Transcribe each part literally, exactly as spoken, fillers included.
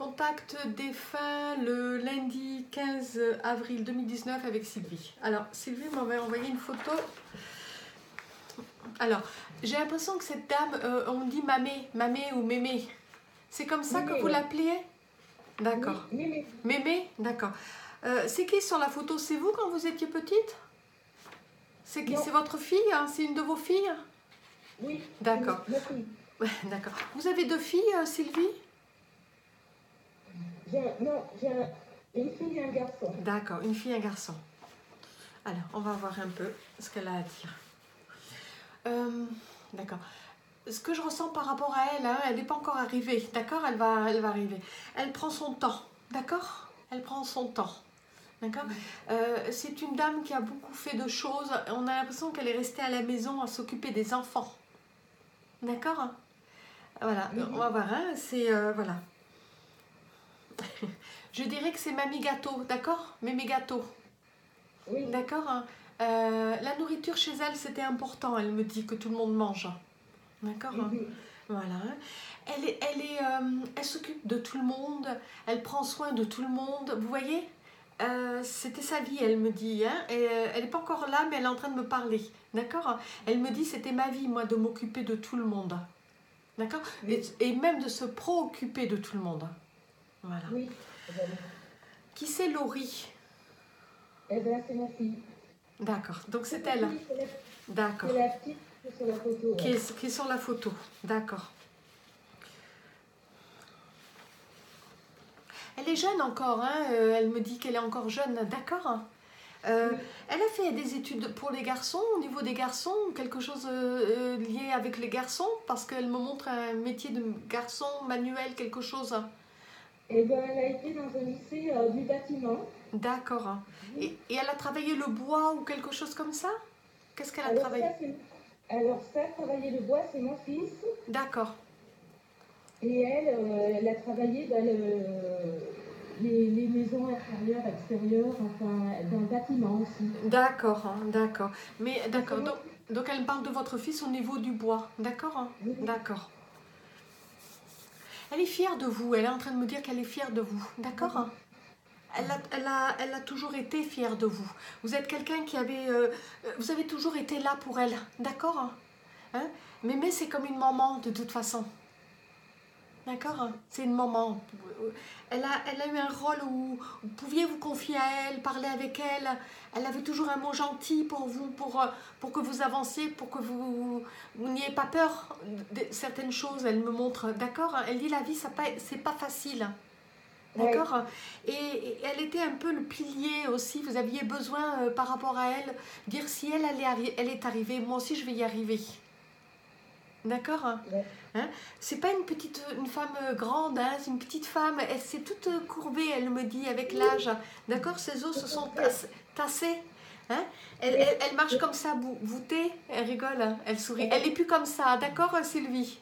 Contact défunt le lundi quinze avril deux mille dix-neuf avec Sylvie. Alors, Sylvie m'avait envoyé une photo. Alors, j'ai l'impression que cette dame, euh, on dit mamé, mamé ou mémé. C'est comme ça Mémé, que vous ouais. l'appeliez? D'accord. Oui, Mémé. Mémé, d'accord. Euh, c'est qui sur la photo? C'est vous quand vous étiez petite? C'est qui? Non. C'est votre fille, hein? C'est une de vos filles? Oui. D'accord. Ma fille. Ouais, d'accord. Vous avez deux filles, euh, Sylvie? J'ai un- non, j'ai un- une fille et un garçon. D'accord, une fille et un garçon. Alors, on va voir un peu ce qu'elle a à dire. Euh, d'accord. Ce que je ressens par rapport à elle, hein, elle n'est pas encore arrivée, d'accord? Elle va, elle va arriver. Elle prend son temps, d'accord? Elle prend son temps, d'accord? Euh, c'est une dame qui a beaucoup fait de choses. On a l'impression qu'elle est restée à la maison à s'occuper des enfants, d'accord? Voilà, on va voir, hein, c'est... euh, voilà. Je dirais que c'est Mamie Gâteau, d'accord? Mémé Gâteau. Oui. D'accord, hein. Euh, la nourriture chez elle, c'était important. Elle me dit que tout le monde mange. D'accord, hein. Mhm. Voilà. Elle est, elle est, euh, elle s'occupe de tout le monde. Elle prend soin de tout le monde. Vous voyez, euh, c'était sa vie. Elle me dit. Hein, et, euh, elle n'est pas encore là, mais elle est en train de me parler. D'accord. Elle me dit, c'était ma vie, moi, de m'occuper de tout le monde. D'accord. Oui. Et, et même de se préoccuper de tout le monde. Voilà. Oui. Qui c'est Laurie? Eh bien, c'est ma fille. D'accord. Donc c'est ma elle. fille, c'est la- D'accord. C'est la petite qui est sur la photo. Qui ouais. est, qui est sur la photo. D'accord. Elle est jeune encore, hein, euh, elle me dit qu'elle est encore jeune, d'accord. Euh, Oui. Elle a fait des études pour les garçons, au niveau des garçons, quelque chose euh, euh, lié avec les garçons, parce qu'elle me montre un métier de garçon manuel, quelque chose. Eh bien, elle a été dans un lycée euh, du bâtiment. D'accord. Et, et elle a travaillé le bois ou quelque chose comme ça? Qu'est-ce qu'elle a Alors travaillé? ça, c'est... Alors ça, travailler le bois, c'est mon fils. D'accord. Et elle, euh, elle a travaillé dans le, les, les maisons intérieures, extérieures, enfin, dans le bâtiment aussi. D'accord, hein, d'accord. Mais d'accord, c'est donc, donc elle parle de votre fils au niveau du bois, d'accord, hein? Oui. D'accord. Elle est fière de vous, elle est en train de me dire qu'elle est fière de vous, d'accord, hein? Elle a, elle, a, elle a toujours été fière de vous. Vous êtes quelqu'un qui avait... euh, vous avez toujours été là pour elle, d'accord, hein? Hein? Mémé, c'est comme une maman, de toute façon. D'accord, hein? C'est une maman. Elle a, elle a eu un rôle où vous pouviez vous confier à elle, parler avec elle. Elle avait toujours un mot gentil pour vous, pour, pour que vous avanciez, pour que vous, vous n'ayez pas peur de certaines choses. Elle me montre, d'accord? Elle dit la vie, ça pas, c'est pas facile. D'accord, ouais. et, et elle était un peu le pilier aussi. Vous aviez besoin, euh, par rapport à elle, dire si elle, elle, est, elle est arrivée, moi aussi je vais y arriver. D'accord, Ouais. hein? C'est pas une petite, une femme grande, hein? C'est une petite femme. Elle s'est toute courbée, elle me dit, avec l'âge. D'accord, ses os se sont tass, tassés. Hein? Elle, elle, elle marche comme ça, voûtée. Elle rigole, hein? Elle sourit. Elle n'est plus comme ça, d'accord, Sylvie?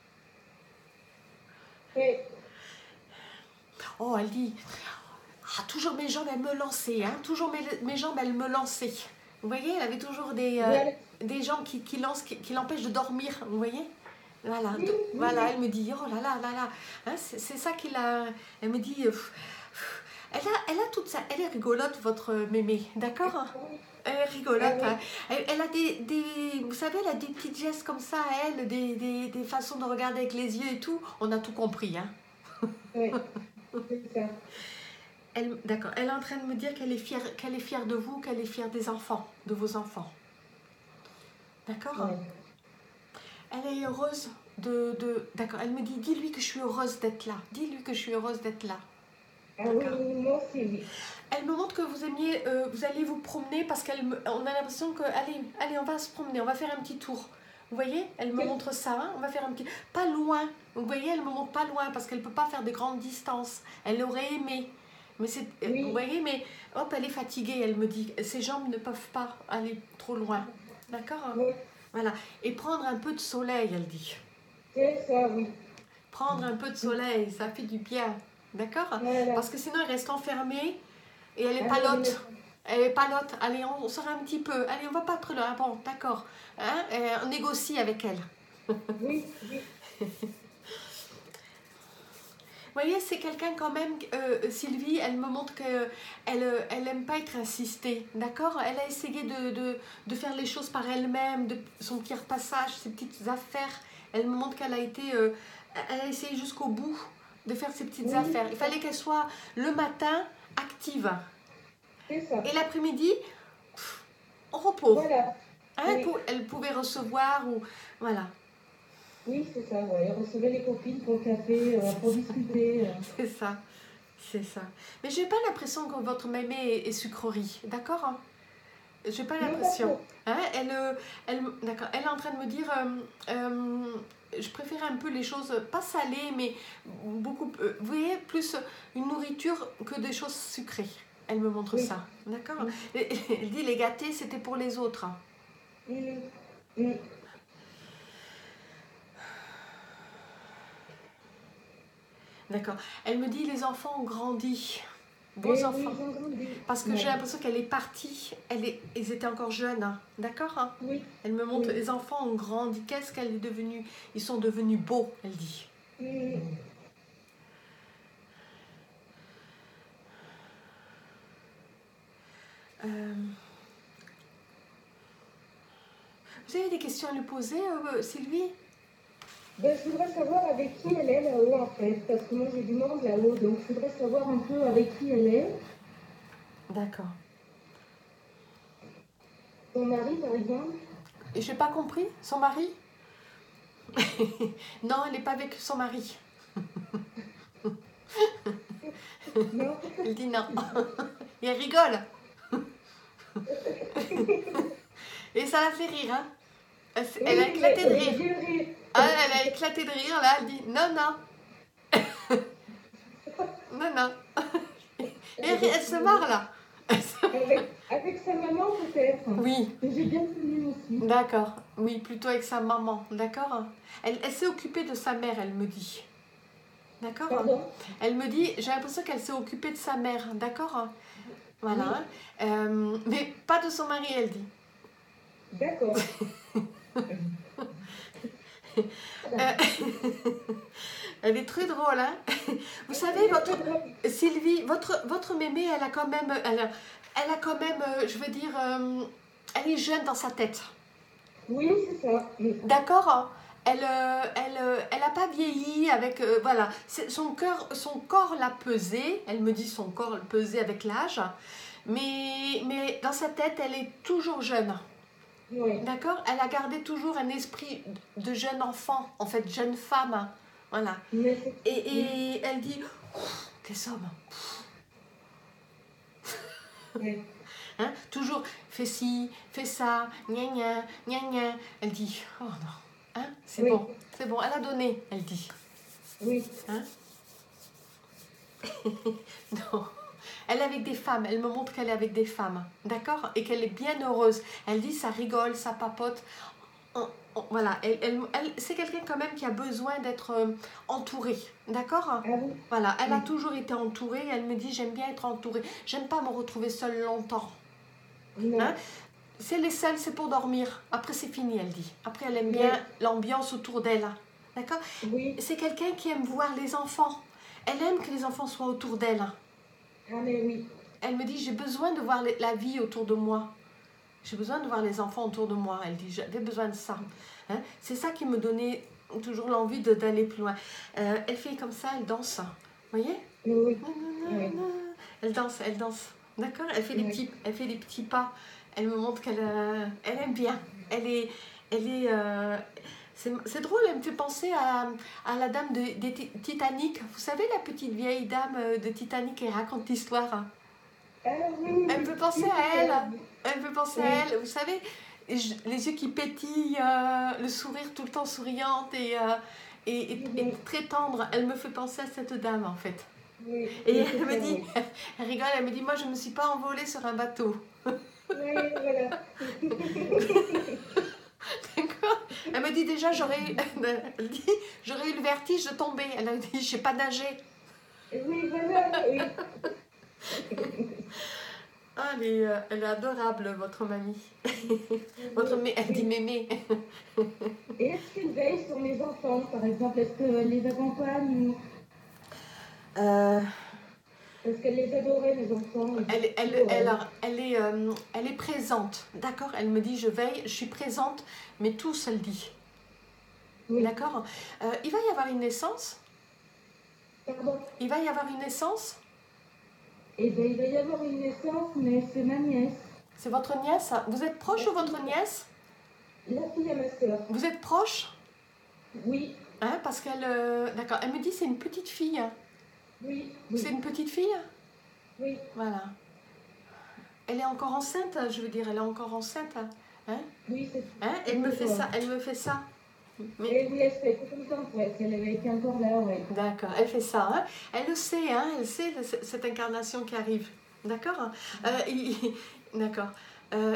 Oui. Oh, elle dit, ah, toujours mes jambes, elles me lançaient, hein? Toujours mes, mes jambes, elles me lançaient. Vous voyez, elle avait toujours des, euh, Voilà. des jambes qui, qui, lancent, qui, qui l'empêchent de dormir, vous voyez? Voilà, Oui, donc, oui, voilà, oui. elle me dit, oh là là là là, hein, c'est ça qu'il a, elle me dit, euh, elle, a, elle a toute ça, elle est rigolote, votre mémé, d'accord, hein? Elle est rigolote, hein? elle, elle a des, des, vous savez, elle a des petits gestes comme ça, elle, des, des, des façons de regarder avec les yeux et tout, on a tout compris, hein? Oui, c'est ça. Elle, d'accord, elle est en train de me dire qu'elle est fière, qu'elle est fière de vous, qu'elle est fière des enfants, de vos enfants, d'accord? Ouais. Elle est heureuse de... de d'accord, elle me dit, dis-lui que je suis heureuse d'être là. Dis-lui que je suis heureuse d'être là. Ah oui, oui, moi aussi, oui. Elle me montre que vous aimiez, euh, vous allez vous promener parce qu'on a l'impression que, allez, allez, on va se promener, on va faire un petit tour. Vous voyez, elle me montre ça, hein, on va faire un petit... Pas loin, vous voyez, elle me montre pas loin parce qu'elle ne peut pas faire de grandes distances. Elle aurait aimé. Mais c'est, Oui. vous voyez, mais hop, elle est fatiguée, elle me dit, ses jambes ne peuvent pas aller trop loin. D'accord, hein? Oui. Voilà, et prendre un peu de soleil, elle dit. C'est ça, oui. Prendre un peu de soleil, ça fait du bien, d'accord? Voilà. Parce que sinon, elle reste enfermée et elle est Ah, palote. oui, Elle est palote. Allez, on, on sort un petit peu. Allez, on va pas trop loin. Bon, d'accord. Hein? Euh, on négocie avec elle. oui, oui. voyez, c'est quelqu'un quand même, euh, Sylvie, elle me montre qu'elle elle aime pas être insistée, d'accord? Elle a essayé de, de, de faire les choses par elle-même, de son petit repassage, ses petites affaires. Elle me montre qu'elle a été, euh, elle a essayé jusqu'au bout de faire ses petites Oui, affaires. Il fallait qu'elle soit le matin active c'est ça. et l'après-midi au repos. Voilà. Hein, Oui. elle, pou- elle pouvait recevoir ou voilà. Oui, c'est ça, ouais. Recevoir les copines pour le café, euh, pour discuter. euh. C'est ça, c'est ça. Mais j'ai pas l'impression que votre mémé est, est sucrerie, d'accord? Hein? J'ai pas Non, pas l'impression. trop. Hein? Elle, euh, elle, d'accord. Elle est en train de me dire, euh, euh, je préfère un peu les choses pas salées, mais beaucoup, euh, vous voyez, plus une nourriture que des choses sucrées. Elle me montre Oui. ça, d'accord? Mm. Et- Elle dit les gâtés, c'était pour les autres. Hein. Mm. Mm. D'accord. Elle me dit les enfants ont grandi. Vos Et oui, enfants. ils ont grandi. Parce que Ouais. j'ai l'impression qu'elle est partie, elle est, ils étaient encore jeunes, hein. D'accord hein? Oui. Elle me montre, Oui. les enfants ont grandi, qu'est-ce qu'elle est devenue? Ils sont devenus beaux, elle dit. Mm. Euh, Vous avez des questions à lui poser, euh, Sylvie? Ben, je voudrais savoir avec qui elle est là-haut en fait, parce que moi j'ai du monde là-haut, donc je voudrais savoir un peu avec qui elle est. D'accord. Son mari par exemple. Et j'ai pas compris, son mari? Non, elle n'est pas avec son mari. Non. Elle dit non. Et elle rigole. Et ça la fait rire, hein? Elle, s- elle a Oui, éclaté de mais- rire. j'ai ri. Ah, elle a éclaté de rire, là, elle dit non, non. Non, non. Et elle, elle se marre, là. Elle se- Avec, avec sa maman peut-être. Oui, Que j'ai bien connu aussi. d'accord. Oui, plutôt avec sa maman, d'accord? Elle, elle s'est occupée de sa mère, elle me dit. D'accord? Pardon. Elle me dit, j'ai l'impression qu'elle s'est occupée de sa mère, d'accord? Voilà. Euh, mais pas de son mari, elle dit. D'accord. Euh, Elle est très drôle, hein? Vous savez, votre Sylvie, votre, votre mémé, elle a quand même, elle a, elle a quand même, euh, je veux dire, euh, elle est jeune dans sa tête. Oui, c'est ça. Mm. D'accord? Elle, euh, elle, euh, elle a pas vieilli avec, euh, voilà, C'est- son cœur, son corps l'a pesé. Elle me dit son corps l'a pesé avec l'âge, mais, mais dans sa tête, elle est toujours jeune. Oui. D'accord? Elle a gardé toujours un esprit de jeune enfant, en fait, jeune femme. Voilà. Mais c'est- Et, et elle dit, Ouf, tes hommes, Oui. hein, toujours, fais ci, fais ça, gna gna, gna gna. Elle dit, oh non, hein, c'est Oui. bon, c'est bon, elle a donné, elle dit. Oui. Hein? Non. Elle est avec des femmes, elle me montre qu'elle est avec des femmes, d'accord? Et qu'elle est bien heureuse. Elle dit, ça rigole, ça papote. On- on- voilà, elle, elle, elle- c'est quelqu'un quand même qui a besoin d'être euh, entourée, d'accord? Ah oui. Voilà, elle a Oui. toujours été entourée. Elle me dit, j'aime bien être entourée. J'aime pas me retrouver seule longtemps. Non. Hein? Si elle est seule, c'est pour dormir. Après, c'est fini, elle dit. Après, elle aime bien Oui. l'ambiance autour d'elle. D'accord? Oui. C'est quelqu'un qui aime voir les enfants. Elle aime que les enfants soient autour d'elle. Ah mais oui. Elle me dit, j'ai besoin de voir les- la vie autour de moi. J'ai besoin de voir les enfants autour de moi. Elle dit, j'avais besoin de ça. Hein? C'est ça qui me donnait toujours l'envie de- d'aller plus loin. Euh, elle fait comme ça, elle danse. Vous voyez? Oui. Oui. Elle danse, elle danse. D'accord? Elle fait des Oui. petits, elle fait des petits pas. Elle me montre qu'elle euh, elle aime bien. Elle est, elle est. euh, c'est c'est drôle. Elle me fait penser à, à la dame de, des Ti- Titanic. Vous savez la petite vieille dame euh, de Titanic qui raconte l'histoire. Ah oui. Elle me fait penser Oui, à c'est elle. ça. Elle me fait penser Oui. à elle. Vous savez, je- les yeux qui pétillent, euh, le sourire tout le temps souriante et, euh, et, et- et très tendre. Elle me fait penser à cette dame en fait. Oui. Et Oui, elle c'est me ça, dit, oui. elle rigole, elle me dit, moi je ne me suis pas envolée sur un bateau. Oui, voilà. D'accord? Elle me dit déjà, j'aurais eu, elle dit, j'aurais eu le vertige de tomber. Elle a dit, je ne sais pas nager. Oui, voilà. Oui. Ah, elle est, euh, elle est adorable, votre mamie. Votre mé- elle dit mémé. Et est-ce qu'elle veille sur mes enfants, par exemple? Est-ce qu'elle les accompagne ou... Euh, Parce qu'elle les adorait, mes enfants. elle, elle, elle, elle, elle est, euh, elle est présente, d'accord? Elle me dit, je veille, je suis présente, mais tous, elle dit. Oui. D'accord? euh, Il va y avoir une naissance? Pardon? Il va y avoir une naissance? Eh bien, il va y avoir une naissance, mais c'est ma nièce. C'est votre nièce? Vous êtes proche de votre nièce? La fille à ma soeur. Vous êtes proche? Oui. Hein, parce qu'elle... Euh, d'accord, elle me dit c'est une petite fille. Oui. oui. C'est une petite fille? Oui. Voilà. Elle est encore enceinte, je veux dire, elle est encore enceinte. Hein? Oui, c'est hein? Elle me fait ça, elle me fait ça. Mais... Et oui, elle se fait tout le temps, ouais, si elle avait été encore là, ouais. D'accord, elle fait ça. Hein? Elle le sait, hein? Elle sait cette incarnation qui arrive. D'accord euh, il... D'accord. Euh...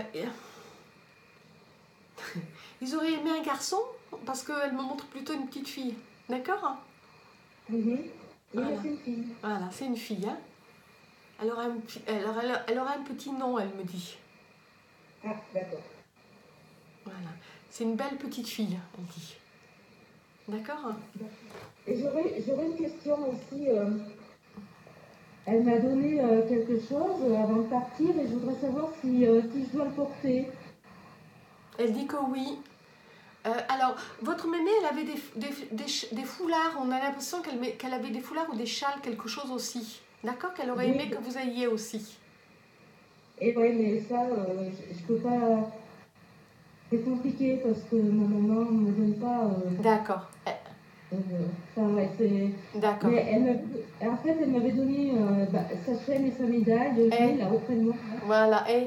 Ils auraient aimé un garçon parce qu'elle me montre plutôt une petite fille. D'accord mm-hmm. Voilà, c'est une fille. Voilà, c'est une fille. Hein? Elle, aura un, elle, aura, elle aura un petit nom, elle me dit. Ah, d'accord. Voilà, c'est une belle petite fille, elle dit. D'accord. Et j'aurais, j'aurais une question aussi. Euh, elle m'a donné euh, quelque chose avant de partir et je voudrais savoir si, euh, si je dois le porter. Elle dit que oui. Euh, alors, votre mémé, elle avait des, des, des, des foulards. On a l'impression qu'elle, qu'elle avait des foulards ou des châles, quelque chose aussi. D'accord? Qu'elle aurait aimé oui. que vous ayez aussi. Et oui, mais ça, euh, je, je peux pas... C'est compliqué parce que ma maman ne me donne pas... Euh... D'accord. Euh, enfin, ouais, c'est... D'accord. Mais elle en fait, elle m'avait donné euh, bah, sa chaîne et sa médaille de jouer là auprès de moi. Voilà, et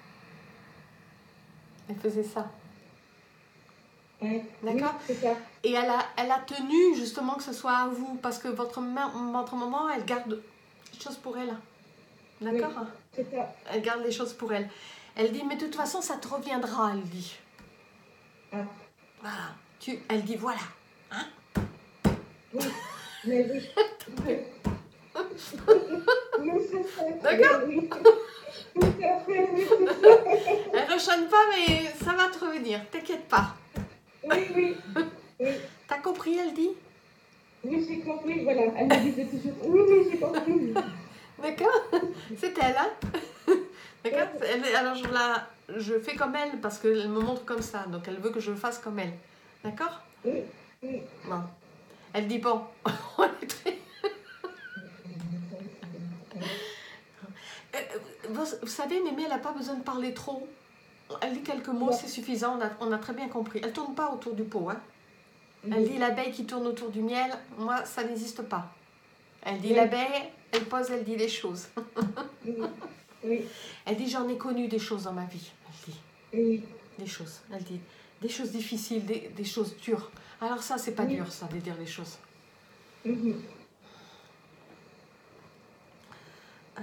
elle faisait ça. Ouais. D'accord. Oui, c'est ça. Et elle a, elle a tenu justement que ce soit à vous, parce que votre, votre maman, elle garde les choses pour elle. D'accord. Oui, c'est ça. Elle garde les choses pour elle. Elle dit, mais de toute façon, ça te reviendra, elle dit. Ah. Voilà. Tu, elle dit, voilà. Hein? Oui, mais oui. D'accord. Oui. Elle rechonne pas, mais ça va te revenir, t'inquiète pas. Oui, oui. oui. T'as compris, elle dit? Oui, j'ai compris, voilà. Elle me disait toujours, oui, oui, j'ai compris. D'accord. C'est elle, hein? D'accord. Alors, je, la, je fais comme elle, parce qu'elle me montre comme ça, donc elle veut que je fasse comme elle. D'accord? Oui, oui. Bon. Elle dit, bon, on est très... Vous, vous savez, Mémé, elle n'a pas besoin de parler trop. Elle dit quelques mots, c'est suffisant, on a, on a très bien compris. Elle ne tourne pas autour du pot. Hein. Elle dit l'abeille qui tourne autour du miel, moi, ça n'existe pas. Elle dit oui. L'abeille, elle pose, elle dit les choses. Oui. Elle dit, j'en ai connu des choses dans ma vie. Elle dit, oui. Des choses. Elle dit, des choses difficiles, des, des choses dures. Alors ça, c'est pas oui. dur, ça, de dire les choses. Mm-hmm. Euh,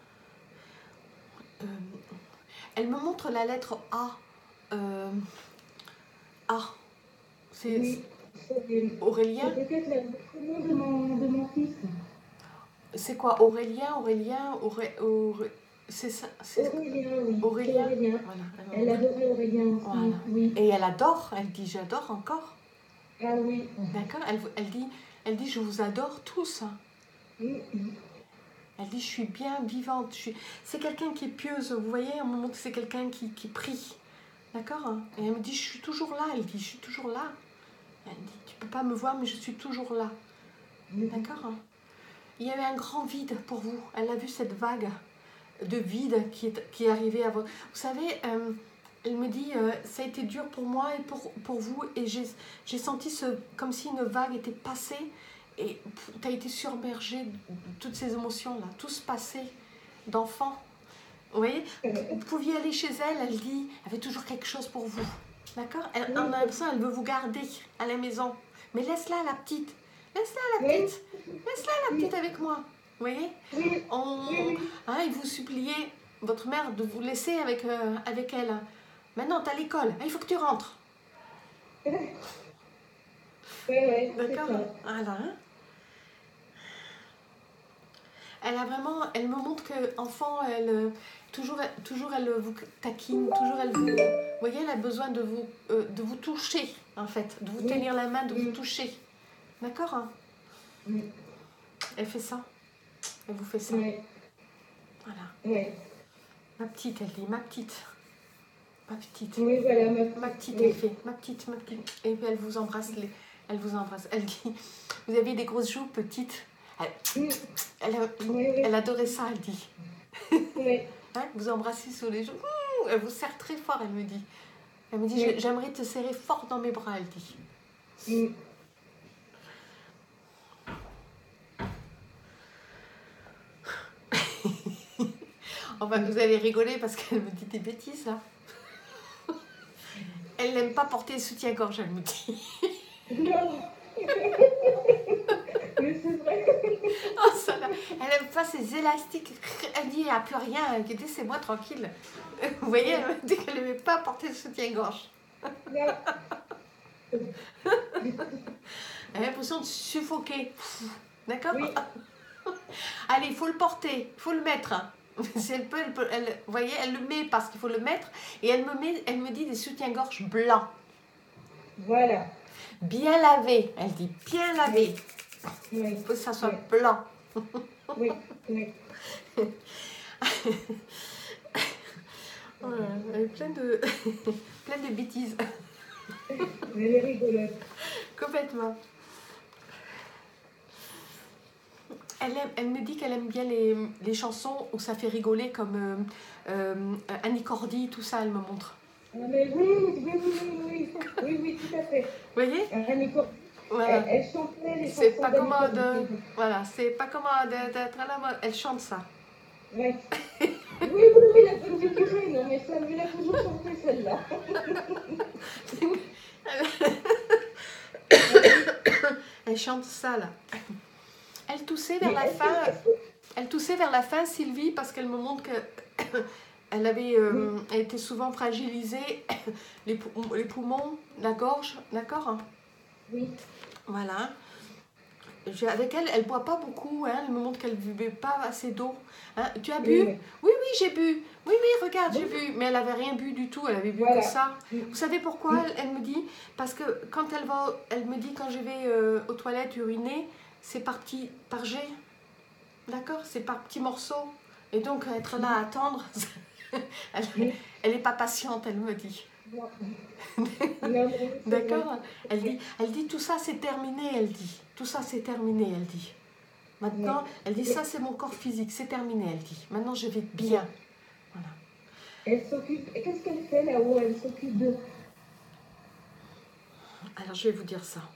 euh, elle me montre la lettre A. Euh, A. C'est oui. Aurélien. C'est peut-être le nom de mon, de mon fils. C'est quoi, Aurélien, Aurélien, Auré, Auré, c'est ça, Aurélien, oui. Aurélien. Aurélien. Voilà. Elle adorait Aurélien aussi. Voilà. Oui. Et elle adore, elle dit j'adore encore. Ah oui. D'accord. Elle, elle dit, elle dit je vous adore tous. Oui. Elle dit je suis bien vivante. Je suis... C'est quelqu'un qui est pieuse. Vous voyez, à un moment c'est quelqu'un qui, qui prie. D'accord. Et elle me dit je suis toujours là. Elle dit je suis toujours là. Elle dit tu peux pas me voir mais je suis toujours là. Oui. D'accord. Il y avait un grand vide pour vous. Elle a vu cette vague de vide qui est, qui est arrivée à vous. Vous savez, euh, elle me dit, euh, ça a été dur pour moi et pour, pour vous. Et j'ai senti ce, comme si une vague était passée et tu as été submergée de toutes ces émotions-là. Tout ce passé d'enfant. Vous voyez, vous pouviez aller chez elle, elle dit, elle avait toujours quelque chose pour vous. D'accord? Elle, on a l'impression qu'elle veut vous garder à la maison. Mais laisse-la, la petite. Laisse-la, la petite. Laisse-la, la petite, avec moi. Vous voyez? On, hein, il vous suppliait, votre mère, de vous laisser avec, euh, avec elle. Maintenant, tu as l'école. Il faut que tu rentres. Oui, oui. D'accord? Voilà. Hein? Elle a vraiment... Elle me montre qu'enfant, elle... Toujours, toujours elle vous taquine, toujours elle vous... Vous voyez, elle a besoin de vous, euh, de vous toucher, en fait. De vous tenir la main, de vous toucher. D'accord? Hein? Oui. Elle fait ça. Elle vous fait ça. Oui. Voilà. Oui. Ma petite, elle dit, ma petite. Ma petite. Oui, voilà, ma petite. Ma petite, Oui. elle fait, ma petite, ma petite. Et puis elle vous embrasse, les... elle vous embrasse. Elle dit, vous avez des grosses joues petites. Elle, Mm. elle, Oui, oui. elle adorait ça, elle dit. Oui. Hein, vous embrassez sur les joues. Ouh, elle vous serre très fort, elle me dit. Elle me dit, Oui. je- j'aimerais te serrer fort dans mes bras, elle dit. Mm. Enfin, vous allez rigoler parce qu'elle me dit des bêtises, là. Elle n'aime pas porter le soutien-gorge, elle me dit. Non. Mais c'est vrai. Oh, ça, là. Elle n'aime pas ces élastiques. Elle dit, il n'y a plus rien. Elle dit, laissez-moi tranquille. Vous voyez, elle me dit qu'elle n'aimait pas porter le soutien-gorge. Non. Elle a l'impression de suffoquer. D'accord? Oui. Allez, il faut le porter, il faut le mettre. Si elle peut, elle peut, elle, vous voyez, elle le met parce qu'il faut le mettre. Et elle me, met, elle me dit des soutiens-gorge blancs. Voilà. Bien lavés. Elle dit bien lavés. Oui. Il faut que ça soit Oui. blanc. Oui. Oui. Voilà, elle est pleine de, pleine de bêtises. Mais elle est rigolote. Complètement. Elle, aime, elle me dit qu'elle aime bien les, les chansons où ça fait rigoler, comme euh, euh, Annie Cordy, tout ça, elle me montre. Ah, mais oui, oui, oui, oui, oui, oui, oui, tout à fait. Vous voyez? Annie Cordy, Voilà. elle, elle chantait les C'est chansons pas d'Annie commode, Cordy. voilà, c'est pas commode d'être à la mode. Elle chante ça. Ouais. Oui, oui, oui, la bonne du curé, non, mais ça, elle a toujours chanté celle-là. Elle chante ça, là. Elle toussait vers Mais la est-ce que- fin. est-ce que- Elle toussait vers la fin, Sylvie, parce qu'elle me montre que elle avait, euh, elle était souvent fragilisée, les, pou- les poumons, la gorge, d'accord? Oui. Voilà. J'ai- Avec elle, elle boit pas beaucoup, hein. Elle me montre qu'elle ne buvait pas assez d'eau. Hein. Tu as bu? Oui, oui. Oui, oui, j'ai bu. Oui, oui, regarde, j'ai Oui. bu. Mais elle avait rien bu du tout, elle avait bu Voilà. que ça. Oui. Vous savez pourquoi? Elle, elle me dit, parce que quand elle va, elle me dit quand je vais euh, aux toilettes uriner, c'est par petit, par jet. D'accord? C'est par petits morceaux. Et donc, être là à attendre, elle, Oui. elle est pas patiente, elle me dit. Non. Non, non, c'est D'accord? vrai. Elle dit, elle dit, tout ça c'est terminé, elle dit. Tout ça c'est terminé, elle dit. Maintenant, Oui. elle dit, ça c'est mon corps physique, c'est terminé, elle dit. Maintenant, je vais bien. Voilà. Elle s'occupe. Et qu'est-ce qu'elle fait là-haut? Elle s'occupe de. Alors, je vais vous dire ça.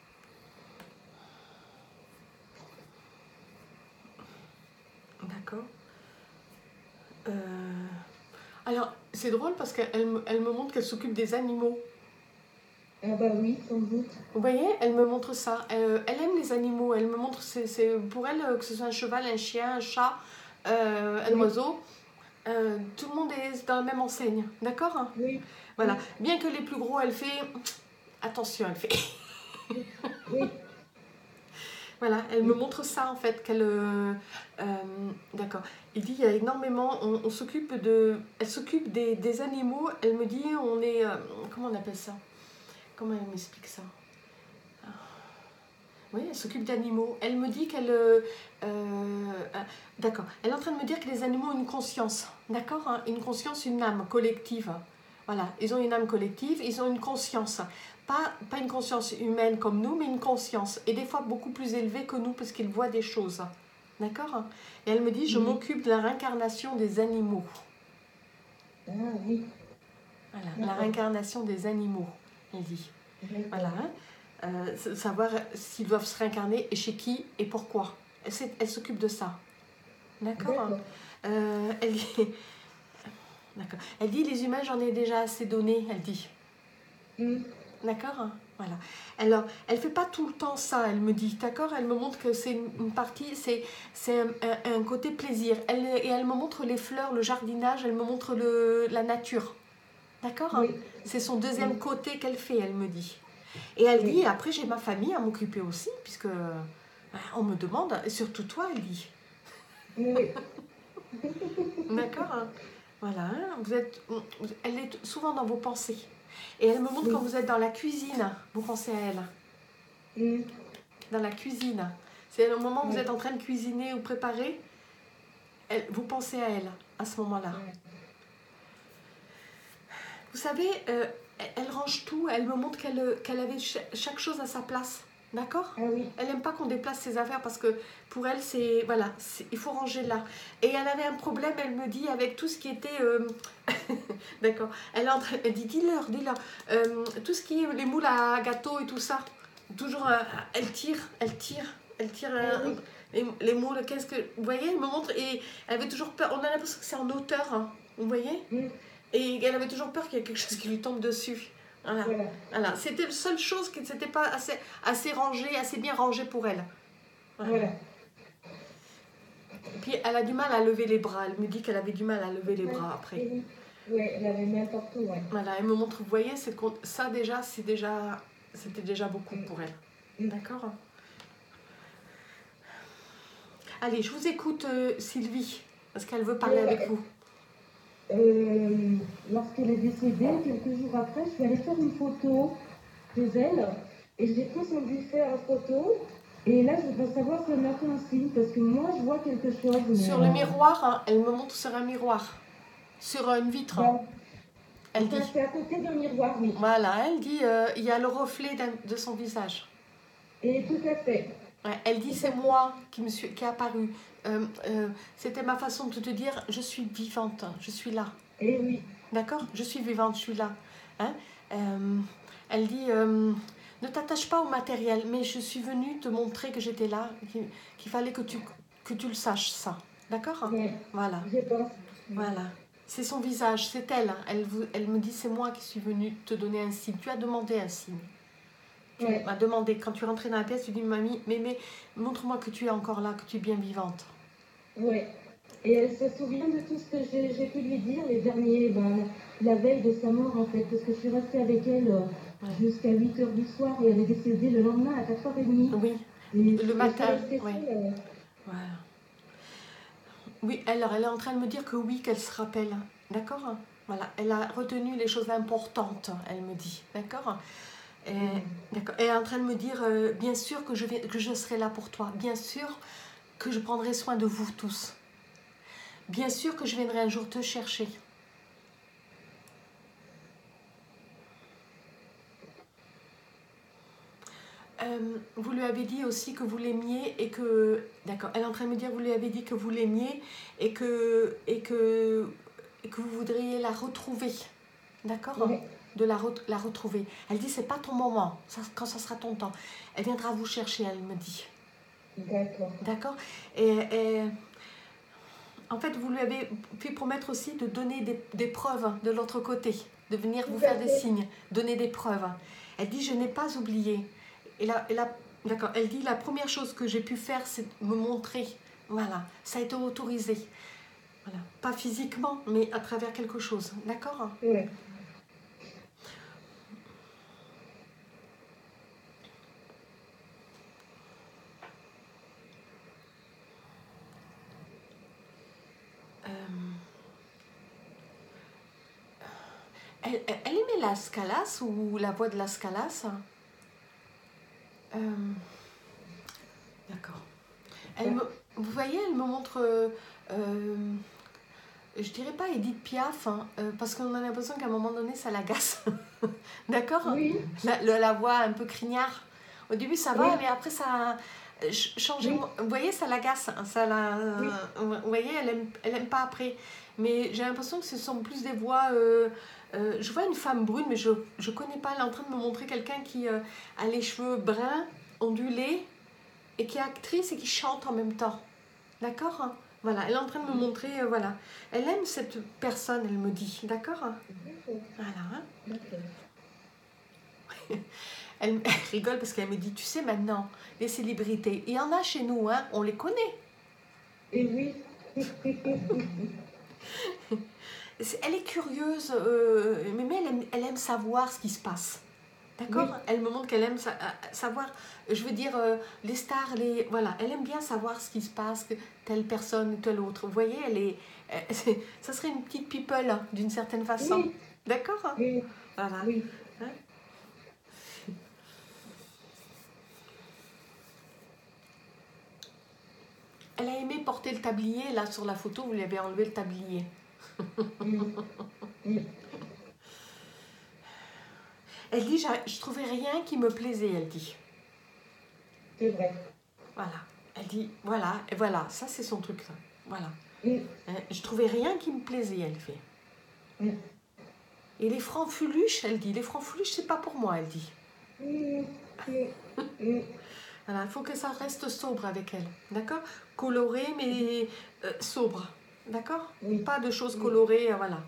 D'accord? Euh, Alors, c'est drôle parce qu'elle me, elle me montre qu'elle s'occupe des animaux. Ah bah oui, sans doute. Vous voyez, elle me montre ça. Elle, elle aime les animaux. Elle me montre, c'est, c'est pour elle, euh, que ce soit un cheval, un chien, un chat, euh, un Oui. oiseau. euh, tout le monde est dans la même enseigne. D'accord? Oui. Voilà. Bien que les plus gros, elle fait... Attention, elle fait... Oui. Voilà, elle me montre ça en fait, qu'elle... euh, euh, d'accord. Il dit, il y a énormément... On, on s'occupe de... Elle s'occupe des, des animaux. Elle me dit, on est... euh, comment on appelle ça? Comment elle m'explique ça? Oui, elle s'occupe d'animaux. Elle me dit qu'elle... euh, euh, d'accord. Elle est en train de me dire que les animaux ont une conscience. D'accord, hein? Une conscience, une âme collective. Voilà, ils ont une âme collective, ils ont une conscience. Pas, pas une conscience humaine comme nous, mais une conscience. Et des fois beaucoup plus élevée que nous, parce qu'ils voient des choses. D'accord? Et elle me dit, je Oui. m'occupe de la réincarnation des animaux. Ah oui. Voilà, la D'accord. réincarnation des animaux, elle dit. D'accord. Voilà, hein. Euh, savoir s'ils doivent se réincarner et chez qui et pourquoi. Elle, s'est- elle s'occupe de ça. D'accord? D'accord. Euh, elle dit... D'accord. Elle dit, les humains, j'en ai déjà assez donné, elle dit. Mm. D'accord? Voilà. Alors, elle fait pas tout le temps ça, elle me dit. D'accord? Elle me montre que c'est une, une partie, c'est c'est un, un- un côté plaisir. Elle, et elle me montre les fleurs, le jardinage, elle me montre le, la nature. D'accord? Oui. C'est son deuxième Oui. côté qu'elle fait, elle me dit. Et elle Oui. dit, après j'ai ma famille à m'occuper aussi, puisque euh, on me demande, et surtout toi, elle dit. Oui. D'accord? Hein. Voilà, hein, vous êtes, vous- elle est souvent dans vos pensées. Et elle me montre Oui. quand vous êtes dans la cuisine, vous pensez à elle. Mm. Dans la cuisine. C'est le moment où vous Oui. êtes en train de cuisiner ou préparer, elle, vous pensez à elle, à ce moment-là. Oui. Vous savez, euh, elle, elle range tout, elle me montre qu'elle qu'elle avait cha- chaque chose à sa place. D'accord? Ah oui. Elle n'aime pas qu'on déplace ses affaires parce que pour elle, c'est voilà, c'est- il faut ranger là. Et elle avait un problème, elle me dit, avec tout ce qui était... euh, D'accord. Elle, est en train- elle dit, dis-leur, dis-leur. Euh, tout ce qui est les moules à gâteau et tout ça. Toujours, euh, elle tire, elle tire, elle tire Ah euh, oui. les, les moules. Qu'est-ce que... Vous voyez, elle me montre et elle avait toujours peur. On a l'impression que c'est en hauteur, hein, vous voyez? Mm. Et elle avait toujours peur qu'il y ait quelque chose qui lui tombe dessus. Voilà. Voilà. Voilà. C'était la seule chose qui n'était pas assez, assez rangée, assez bien rangée pour elle. Voilà. Voilà. Et puis elle a du mal à lever les bras. Elle me dit qu'elle avait du mal à lever les bras après. Oui. Oui, elle avait mal partout, ouais. Voilà, elle me montre, vous voyez, c'est qu'on- ça déjà, c'est déjà, c'était déjà beaucoup pour elle. Mm. D'accord? Allez, je vous écoute, euh, Sylvie, parce qu'elle veut parler Alors, avec vous. Euh, lorsqu'elle est décédée, quelques jours après, je suis allée faire une photo chez elle et j'ai pris son buffet en photo. Et là, je voudrais savoir si elle m'a fait un signe parce que moi, je vois quelque chose. Mais Sur le miroir, hein, elle me montre sur un miroir, sur une vitre. Hein. Bon, Elle enfin, dit, c'est à côté d'un miroir, oui. voilà, elle dit, euh, il y a le reflet d'un- de son visage. Et tout à fait. Ouais, elle dit, c'est moi qui me suis, qui est apparu. Euh, euh, C'était ma façon de te dire, je suis vivante, je suis là. Et oui. D'accord? Je suis vivante, je suis là. Hein? Euh, elle dit, euh, ne t'attache pas au matériel, mais je suis venue te montrer que j'étais là, qu'il qu'il fallait que tu, que tu le saches, ça. D'accord? Oui, Voilà, je pense. voilà. C'est son visage, c'est elle. hein. Elle, vous- elle me dit, c'est moi qui suis venue te donner un signe. Tu as demandé un signe. Tu Ouais. m'as demandé, quand tu es rentrée dans la pièce, tu dis, mamie, mais, mais montre-moi que tu es encore là, que tu es bien vivante. Ouais. Et elle se souvient de tout ce que j'ai j'ai pu lui dire les derniers, ben, la veille de sa mort en fait, parce que je suis restée avec elle euh, Ouais. jusqu'à huit heures du soir et elle est décédée le lendemain à quatre heures trente. Oui, Et le je- je suis matin, restée oui. seule, euh, Voilà. Oui, alors elle est en train de me dire que oui, qu'elle se rappelle. D'accord? Voilà, elle a retenu les choses importantes, elle me dit. D'accord? Et, d'accord. Elle est en train de me dire, euh, bien sûr que je, vais, que je serai là pour toi. Bien sûr que je prendrai soin de vous tous. Bien sûr que je viendrai un jour te chercher. Euh, vous lui avez dit aussi que vous l'aimiez et que... D'accord, elle est en train de me dire, vous lui avez dit que vous l'aimiez et que, et que, et que vous voudriez la retrouver. D'accord? ouais. De la, re- la retrouver. Elle dit, c'est pas ton moment, ça, quand ça sera ton temps. Elle viendra vous chercher, elle me dit. D'accord. D'accord? Et, et en fait, vous lui avez pu promettre aussi de donner des, des preuves de l'autre côté, de venir vous Tout à faire des fait. signes, donner des preuves. Elle dit, je n'ai pas oublié. Et là, et là, d'accord, elle dit, la première chose que j'ai pu faire, c'est me montrer. Voilà, ça a été autorisé. Voilà. Pas physiquement, mais à travers quelque chose. D'accord? Ouais. Euh, Elle, elle- elle aimait la Scalas ou la voix de la Scalas? Euh, D'accord. Elle me, vous voyez, elle me montre, euh, euh, je dirais pas Edith Piaf, hein, euh, parce qu'on a l'impression qu'à un moment donné, ça l'agace. D'accord? Oui. la, la, la voix un peu crignard. Au début, ça va, Oui. mais après, ça a changé. Oui. Vous voyez, ça l'agace. hein, Ça la, Oui. vous voyez, elle aime, elle aime pas après. Mais j'ai l'impression que ce sont plus des voix... euh, euh, je vois une femme brune, mais je ne connais pas. Elle est en train de me montrer quelqu'un qui euh, a les cheveux bruns, ondulés, et qui est actrice et qui chante en même temps. D'accord? hein Voilà, elle est en train de me montrer, euh, voilà. Elle aime cette personne, elle me dit. D'accord? D'accord. Voilà. hein. D'accord. Elle, elle rigole parce qu'elle me dit, tu sais maintenant, les célébrités, il y en a chez nous, hein, on les connaît. Et oui. C'est- Elle est curieuse, euh, mais mais elle aime, elle aime savoir ce qui se passe. D'accord? Oui. Elle me montre qu'elle aime sa- euh, savoir, je veux dire, euh, les stars, les, voilà, elle aime bien savoir ce qui se passe, que telle personne ou telle autre. Vous voyez, elle est, euh, c'est- ça serait une petite people hein, d'une certaine façon. Oui. D'accord? hein Oui. Voilà. Oui. Hein Elle a aimé porter le tablier, là sur la photo, vous lui avez enlevé le tablier. Mm. Mm. Elle dit, je trouvais rien qui me plaisait, elle dit. C'est vrai. Voilà. Elle dit, voilà, et voilà, ça c'est son truc, ça. Voilà. Mm. Hein, je trouvais rien qui me plaisait, elle fait. Mm. Et les francs-fuluches, elle dit, les francs-fuluches, c'est pas pour moi, elle dit. Mm. Mm. Mm. Voilà, il faut que ça reste sobre avec elle, d'accord? Coloré, mais euh, sobre, d'accord? Oui. Pas de choses Oui. colorées, euh, voilà.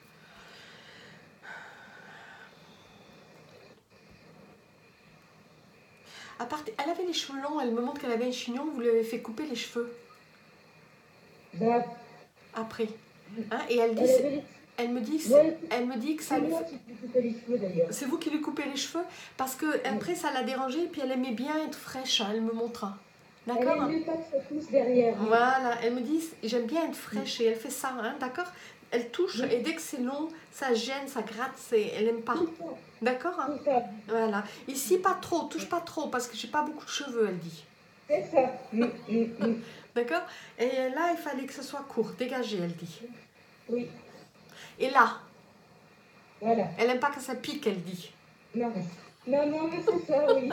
À part, elle avait les cheveux longs, elle me montre qu'elle avait un chignon, vous lui avez fait couper les cheveux. Bah, Après. Hein, et elle, dit, elle avait les... elle, me dit, Ouais, elle me dit que ça c'est lui moi fait... qui lui coupais les cheveux d'ailleurs. C'est vous qui lui coupez les cheveux? Parce que après ça l'a dérangée et puis elle aimait bien être fraîche, hein, elle me montra. Elle D'accord? aime mieux pas que ça pousse derrière. Voilà, elle me dit, j'aime bien être fraîche et elle fait ça, hein, d'accord? Elle touche Oui. et dès que c'est long, ça gêne, ça gratte, elle n'aime pas. Tout ça, D'accord? Hein? tout ça. Voilà. Ici, pas trop, touche pas trop parce que j'ai pas beaucoup de cheveux, elle dit. C'est ça. Mm, mm, mm. D'accord? Et là, il fallait que ce soit court, dégagé, elle dit. Oui, Et là, voilà. elle n'aime pas que ça pique, elle dit. Non, non, non, mais c'est ça, oui.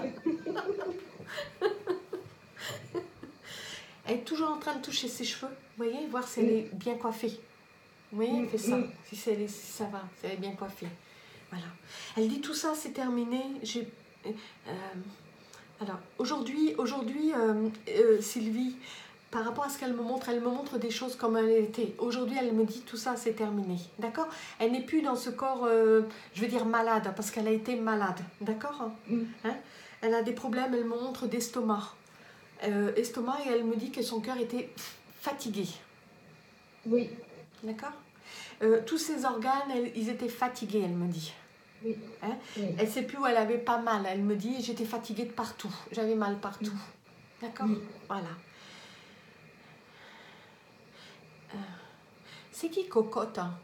Elle est toujours en train de toucher ses cheveux, vous voyez, voir si elle est bien coiffée. Vous voyez, elle fait ça, Mm, mm. si, c'est- si ça va, si elle est bien coiffée. Voilà. Elle dit tout ça, c'est terminé. J'ai, euh, alors, aujourd'hui, aujourd'hui euh, euh, Sylvie, par rapport à ce qu'elle me montre, elle me montre des choses comme elle était. Aujourd'hui, elle me dit tout ça, c'est terminé. D'accord? Elle n'est plus dans ce corps, euh, je veux dire malade, parce qu'elle a été malade. D'accord? Mm. Hein? Elle a des problèmes, elle me montre d'estomac. Euh, estomac, et elle me dit que son cœur était fatigué. Oui, D'accord? Euh, tous ses organes, elle- ils étaient fatigués, elle me dit. oui. Hein? Oui. Elle ne sait plus où elle avait pas mal. Elle me dit, j'étais fatiguée de partout. J'avais mal partout. D'accord? Oui. Voilà. Euh, c'est qui Cocotte? Hein?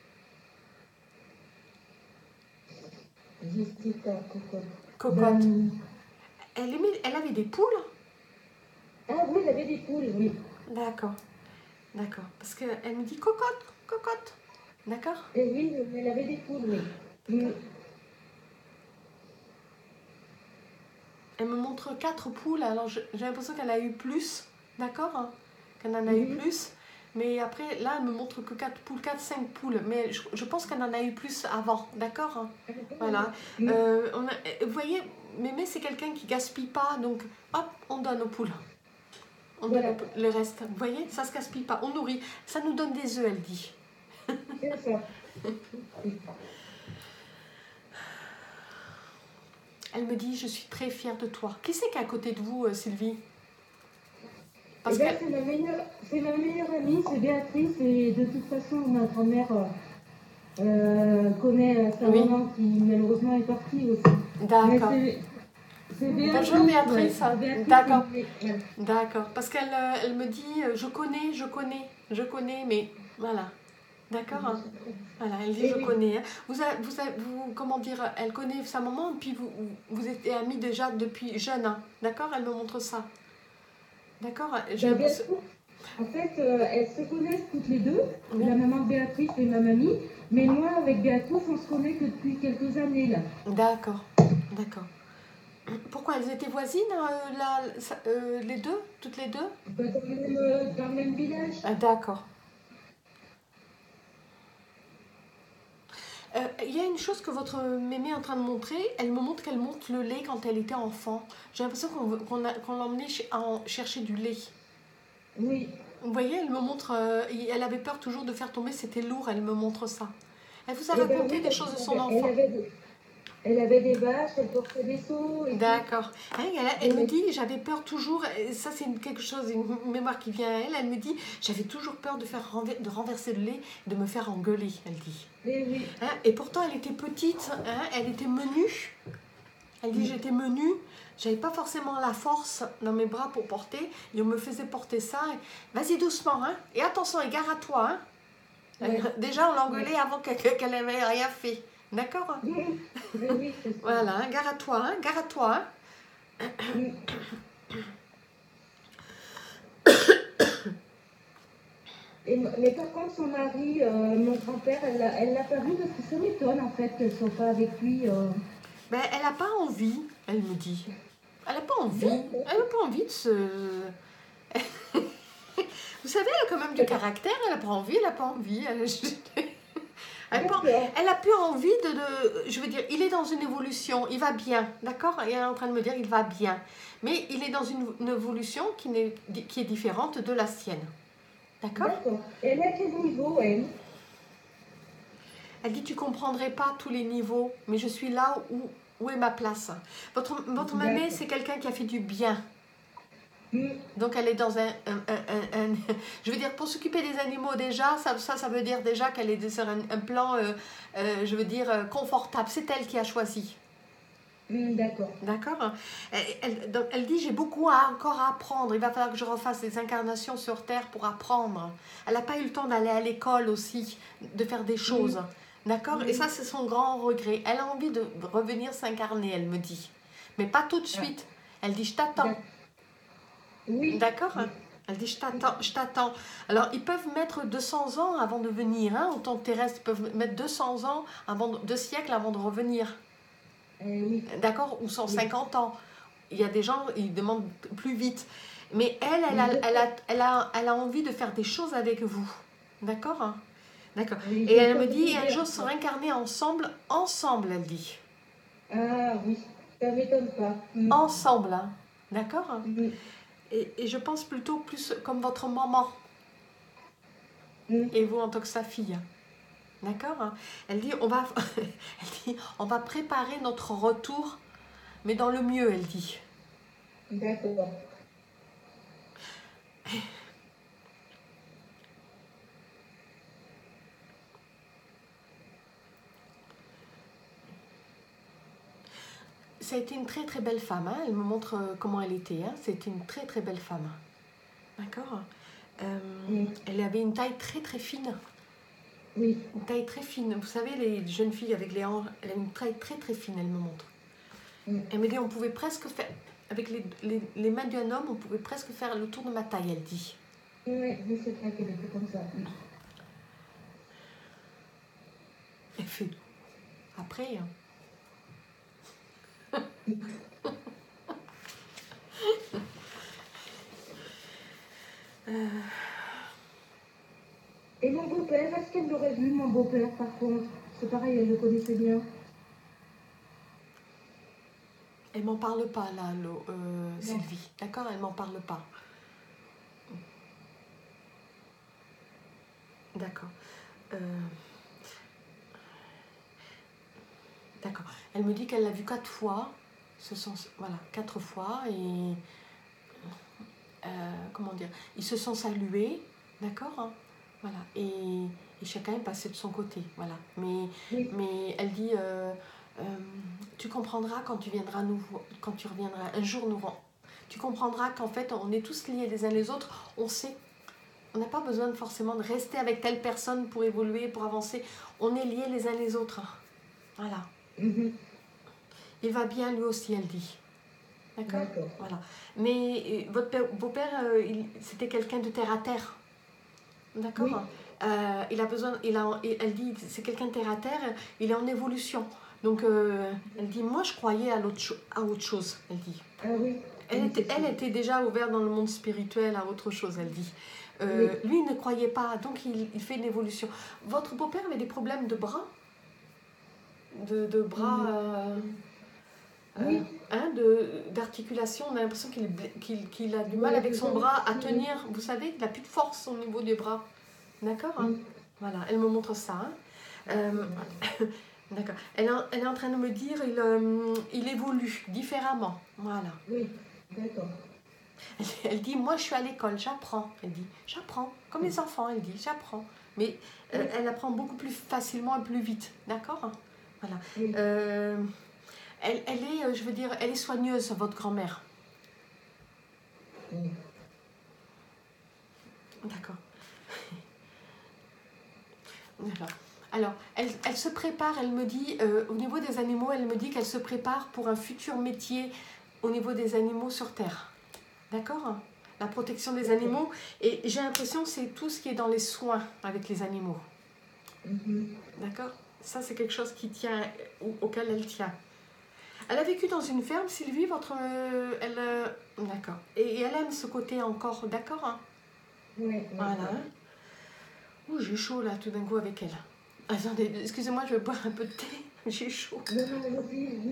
Jessica, Cocotte. Cocotte. Ben, Elle, aimait- elle avait des poules? ah oui, elle avait des poules, oui. D'accord. D'accord. Parce qu'elle me dit Cocotte, Cocotte. D'accord? Et oui, elle avait des poules, oui. Mm. Elle me montre quatre poules, alors je- j'ai l'impression qu'elle a eu plus, d'accord? Hein, qu'elle en a eu Mhm. plus. Mais après, là, elle me montre que quatre poules, quatre, cinq poules. Mais je, je pense qu'elle en a eu plus avant, d'accord? Hein? Voilà. Mm. Euh, on a- vous voyez, Mémé, c'est quelqu'un qui gaspille pas, donc hop, on donne aux poules. On Voilà. donne le reste. Vous voyez, ça se gaspille pas, on nourrit. Ça nous donne des œufs, elle dit. C'est ça. Elle me dit, je suis très fière de toi. Qui c'est qui est à côté de vous, euh, Sylvie? Eh Parce ben, que... c'est ma meilleure, c'est ma meilleure amie, c'est Béatrice, et de toute façon, ma grand-mère euh, euh, connaît euh, sa Oui. maman qui malheureusement est partie aussi. Mais D'accord. c'est- c'est Béatrice. Bonjour, Béatrice. ouais, c'est Béatrice, D'accord. oui, oui. D'accord, parce qu'elle euh, elle me dit, euh, je connais, je connais, je connais, mais voilà. D'accord, hein. Voilà, elle dit, Eh je oui. connais. hein. Vous, a- vous, a- vous, comment dire, elle connaît sa maman, puis vous, vous êtes amis déjà depuis jeune, hein. D'accord, elle me montre ça. D'accord, j'ai Ben, l'impression- Béatrice, en fait, euh, elles se connaissent toutes les deux, Oui. la maman de Béatrice et ma mamie, mais moi, avec Béatrice, on se connaît que depuis quelques années, là. D'accord, d'accord. Pourquoi elles étaient voisines, euh, là, ça- euh, les deux, toutes les deux? Ben, dans, le même, euh, dans le même village. Ah, d'accord. Euh, Il y a une chose que votre mémé est en train de montrer, elle me montre qu'elle monte le lait quand elle était enfant. J'ai l'impression qu'on qu'on a- qu'on l'emmenait ch- en chercher du lait. Oui. Vous voyez, elle me montre, euh, elle avait peur toujours de faire tomber, c'était lourd, elle me montre ça. Elle vous a Eh ben raconté oui, des parce choses de qu'elle son avait- Elle enfant. avait, des, elle avait des vaches, elle portait des seaux. et tout. D'accord. Hein, elle, elle me Oui. dit, j'avais peur toujours, et ça c'est une- quelque chose, une mémoire qui vient à elle, elle me dit, j'avais toujours peur de, faire renver- de renverser le lait, de me faire engueuler, elle dit. Eh oui. Hein, et pourtant, elle était petite, hein, elle était menue. Elle dit, Mm. j'étais menue, j'avais pas forcément la force dans mes bras pour porter, et on me faisait porter ça. et, Vas-y doucement, hein, et attention, égare à toi. Hein. Ouais. Déjà, on l'engueulait avant que- que- qu'elle n'avait rien fait. D'accord? Eh oui, c'est ça. Voilà, hein, gare à toi, hein, gare à toi. Hein. Mm. Et, mais par contre, son mari, euh, mon grand-père, elle l'a elle l'a pas vu parce que ça m'étonne en fait qu'elle soit pas avec lui. Euh... Ben, elle n'a pas envie, elle me dit. Elle n'a pas envie. D'accord. Elle n'a pas envie de se... Vous savez, elle a quand même du caractère, elle n'a pas envie, elle n'a pas envie. Elle... Elle n'a elle a plus envie de, de... Je veux dire, il est dans une évolution, il va bien, d'accord? Elle est en train de me dire il va bien. Mais il est dans une, une évolution qui, n'est, qui est différente de la sienne. D'accord? D'accord. Et elle est à quel niveau, elle? Elle dit, tu ne comprendrais pas tous les niveaux, mais je suis là où, où est ma place. Votre, votre mamie, c'est quelqu'un qui a fait du bien. Mm. Donc elle est dans un, un, un, un, un... Je veux dire, pour s'occuper des animaux déjà, ça, ça, ça veut dire déjà qu'elle est sur un, un plan, euh, euh, je veux dire, euh, confortable. C'est elle qui a choisi. Mm, d'accord. D'accord. Elle, elle, donc elle dit, j'ai beaucoup à, encore à apprendre. Il va falloir que je refasse des incarnations sur Terre pour apprendre. Elle n'a pas eu le temps d'aller à l'école aussi, de faire des choses. Mm. D'accord. Mm. Et ça, c'est son grand regret. Elle a envie de revenir s'incarner, elle me dit. Mais pas tout de suite. Elle dit, je t'attends. Oui. D'accord. Oui. Elle dit, je t'attends, je t'attends. Alors, ils peuvent mettre deux cents ans avant de venir. Hein, autant terrestre, ils peuvent mettre deux cents ans, avant, deux siècles avant de revenir. Euh, oui. D'accord. Ou cent cinquante oui. ans. Il y a des gens, ils demandent plus vite. Mais elle, elle a, elle, a, elle, a, elle a envie de faire des choses avec vous. D'accord. D'accord. Oui, et elle me dit, un jour, se réincarner ensemble, ensemble, elle dit. Ah oui, ça ne m'étonne pas. Mm. Ensemble, hein. D'accord. Mm. Et, et je pense plutôt plus comme votre maman. Mm. Et vous en tant que sa fille. D'accord. Elle dit, on va, elle dit, on va préparer notre retour, mais dans le mieux, elle dit. D'accord. Ça a été une très très belle femme. Hein. Elle me montre comment elle était. Hein. C'était une très très belle femme. D'accord. Euh, mm. Elle avait une taille très très fine. Oui. Une taille très fine. Vous savez, les jeunes filles avec les hanches, elle a une taille très très fine, elle me montre. Mm. Elle me dit, on pouvait presque faire, avec les, les, les mains d'un homme, on pouvait presque faire le tour de ma taille, elle dit. Oui, je sais pas qu'elle était comme ça. Elle fait. Après. Hein. euh... Et mon beau-père, est-ce qu'elle l'aurait vu, mon beau-père, par contre? C'est pareil, elle le connaissait bien. Elle m'en parle pas, là, euh, Sylvie. D'accord, elle m'en parle pas. D'accord. Euh... D'accord. Elle me dit qu'elle l'a vu quatre fois. Ce sont, voilà, quatre fois. Et... Euh, comment dire? Ils se sont salués. D'accord, hein. Voilà. Et, et chacun est passé de son côté. Voilà. Mais, oui. mais elle dit... Euh, euh, tu comprendras quand tu viendras nous... Quand tu reviendras un jour nous... Tu comprendras qu'en fait, on est tous liés les uns les autres. On sait... On n'a pas besoin de forcément de rester avec telle personne pour évoluer, pour avancer. On est liés les uns les autres. Voilà. Mm-hmm. Il va bien lui aussi, elle dit. D'accord. Voilà. Mais euh, votre beau-père, euh, c'était quelqu'un de terre à terre. D'accord. Oui. Euh, il a besoin, il a, elle dit, c'est quelqu'un de terre à terre, il est en évolution. Donc, euh, elle dit, moi, je croyais à, l'autre à autre chose, elle dit. Ah oui. Elle, oui, était, elle était déjà ouverte dans le monde spirituel à autre chose, elle dit. Euh, oui. Lui, il ne croyait pas, donc il, il fait une évolution. Votre beau-père avait des problèmes de bras? De, de bras... Euh, oui. Euh, hein, de, d'articulation, on a l'impression qu'il, qu'il, qu'il a du mal avec son bras à tenir, vous savez, il n'a plus de force au niveau des bras. D'accord, hein. Voilà, elle me montre ça. Hein. Euh, d'accord. Elle, elle est en train de me dire, il, euh, il évolue différemment. Voilà. Oui, d'accord. Elle, elle dit, moi je suis à l'école, j'apprends. Elle dit, j'apprends, comme les enfants, elle dit, j'apprends. Mais euh, elle apprend beaucoup plus facilement et plus vite. D'accord, hein. Voilà. Oui. Euh, Elle, elle est, je veux dire, elle est soigneuse, votre grand-mère. Oui. D'accord. Voilà. Alors, elle, elle se prépare, elle me dit, euh, au niveau des animaux, elle me dit qu'elle se prépare pour un futur métier au niveau des animaux sur Terre. D'accord ? la protection des animaux. Et j'ai l'impression que c'est tout ce qui est dans les soins avec les animaux. Mhm. D'accord? Ça, c'est quelque chose qui tient, auquel elle tient. Elle a vécu dans une ferme, Sylvie, votre... euh, elle, euh, d'accord. Et, et elle aime ce côté encore, d'accord, hein? Ouais, ouais, Voilà. ouais. Ouh, j'ai chaud là, tout d'un coup, avec elle. Attendez, excusez-moi, je vais boire un peu de thé. J'ai chaud. Non, non, vas-y.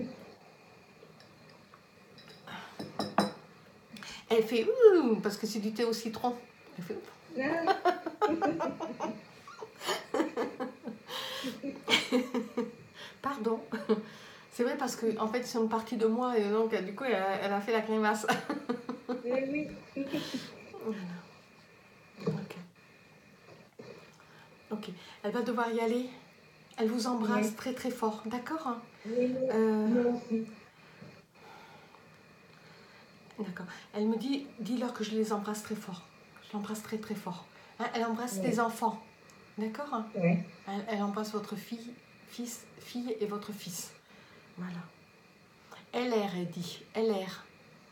Elle fait ouh, parce que c'est du thé au citron. Elle fait ouh. Ah. Pardon. C'est vrai parce que en fait, c'est une partie de moi et donc du coup, elle a, elle a fait la grimace. Eh oui. Voilà. Ok. Ok. Elle va devoir y aller. Elle vous embrasse Ouais. très très fort, d'accord? hein Oui, moi, Euh, moi aussi. D'accord. Elle me dit, dis-leur que je les embrasse très fort. Je l'embrasse très très fort. Hein, elle embrasse Ouais. les enfants, d'accord? hein Ouais. elle, elle embrasse votre fille, fils, fille et votre fils. Voilà. L R, elle dit. L R.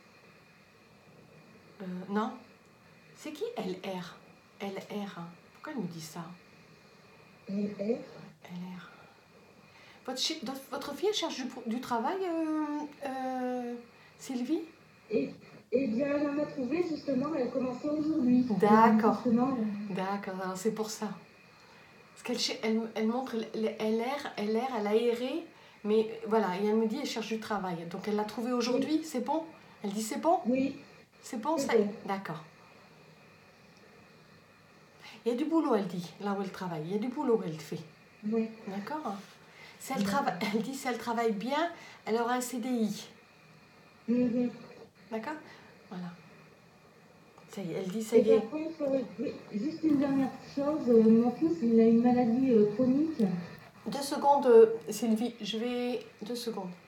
Euh, non? C'est qui L R? L R. hein Pourquoi elle me dit ça? Elle est. L R. Votre, chi- votre fille, elle cherche du, du travail, euh, euh, Sylvie? Et, eh bien, elle en a trouvé justement, elle a commencé aujourd'hui. D'accord. Justement. D'accord, alors c'est pour ça. Parce qu'elle ch- elle, elle montre les L R, L R, elle a erré, mais voilà, et elle me dit elle cherche du travail. Donc elle l'a trouvé aujourd'hui, c'est bon? Elle dit c'est bon? Oui, C'est bon, c'est ça y est? bon. D'accord. Il y a du boulot, elle dit, là où elle travaille. Il y a du boulot, elle fait. Oui. D'accord? Si elle, trava- elle dit si elle travaille bien, elle aura un C D I. Mhm. D'accord? Voilà. Ça y est, elle dit ça Et y est. par contre, euh, oui, juste une dernière chose, euh, mon fils, il a une maladie euh, chronique. Deux secondes, euh, Sylvie, je vais... Deux secondes.